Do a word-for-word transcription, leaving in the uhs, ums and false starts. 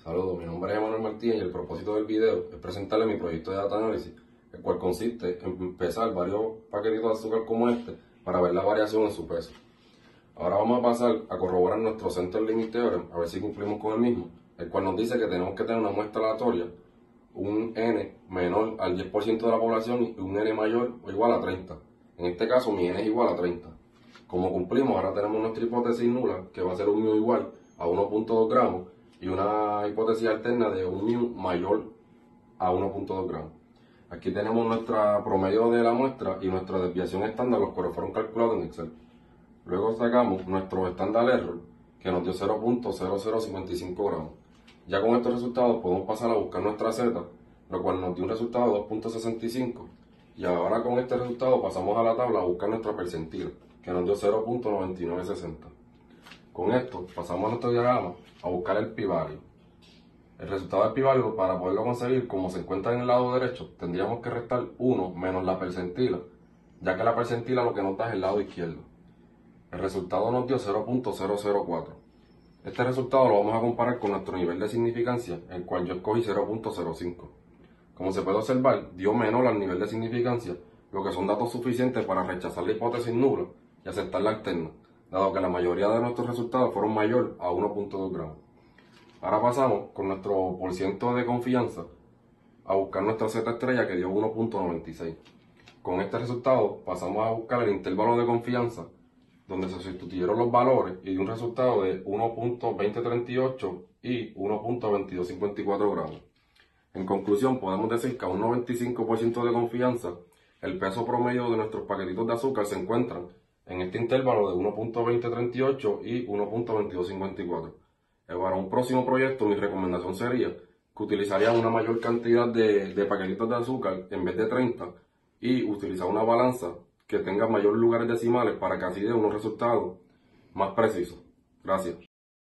Saludos, mi nombre es Emanuel Martínez y el propósito del video es presentarle mi proyecto de data análisis, el cual consiste en pesar varios paquetitos de azúcar como este para ver la variación en su peso. Ahora vamos a pasar a corroborar nuestro Center Limit Theorem, a ver si cumplimos con el mismo, el cual nos dice que tenemos que tener una muestra aleatoria, un N menor al diez por ciento de la población y un N mayor o igual a treinta. En este caso mi N es igual a treinta. Como cumplimos, ahora tenemos nuestra hipótesis nula, que va a ser un mu igual a uno punto dos gramos, y una hipótesis alterna de un mu mayor a uno punto dos gramos. Aquí tenemos nuestra promedio de la muestra y nuestra desviación estándar, los cuales fueron calculados en Excel. Luego sacamos nuestro estándar error, que nos dio cero punto cero cero cincuenta y cinco gramos. Ya con estos resultados podemos pasar a buscar nuestra Z, lo cual nos dio un resultado de dos punto sesenta y cinco. Y ahora con este resultado pasamos a la tabla a buscar nuestra percentila, que nos dio cero punto noventa y nueve sesenta. Con esto pasamos a nuestro diagrama a buscar el p-value. El resultado del p-value, para poderlo conseguir, como se encuentra en el lado derecho, tendríamos que restar uno menos la percentila, ya que la percentila lo que nos da es el lado izquierdo. El resultado nos dio cero punto cero cero cuatro. Este resultado lo vamos a comparar con nuestro nivel de significancia, el cual yo escogí cero punto cero cinco. Como se puede observar, dio menor al nivel de significancia, lo que son datos suficientes para rechazar la hipótesis nula y aceptar la alterna, dado que la mayoría de nuestros resultados fueron mayor a uno punto dos gramos. Ahora pasamos con nuestro porciento de confianza a buscar nuestra Z estrella, que dio uno punto noventa y seis. Con este resultado pasamos a buscar el intervalo de confianza, donde se sustituyeron los valores y dio un resultado de uno punto veinte treinta y ocho y uno punto veintidós cincuenta y cuatro gramos. En conclusión, podemos decir que a un noventa y cinco por ciento de confianza, el peso promedio de nuestros paquetitos de azúcar se encuentran en este intervalo de uno punto veinte treinta y ocho y uno punto veintidós cincuenta y cuatro. Para un próximo proyecto, mi recomendación sería que utilizarían una mayor cantidad de, de paquetitos de azúcar en vez de treinta y utilizar una balanza que tenga mayores lugares decimales para que así dé unos resultados más precisos. Gracias.